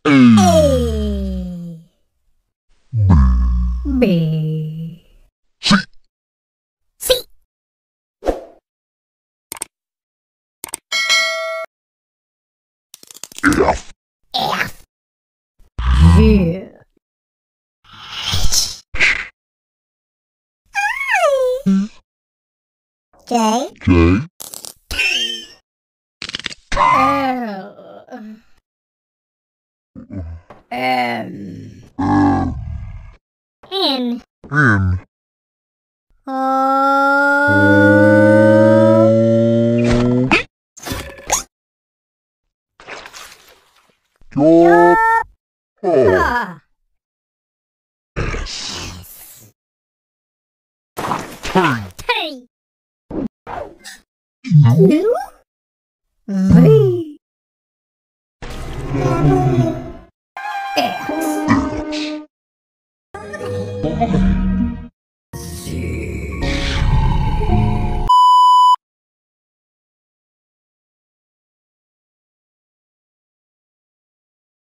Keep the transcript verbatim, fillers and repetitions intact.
A. B. C. F. F. G. J. J. L. M. N. N. O. J. Ah. T. U. V. X.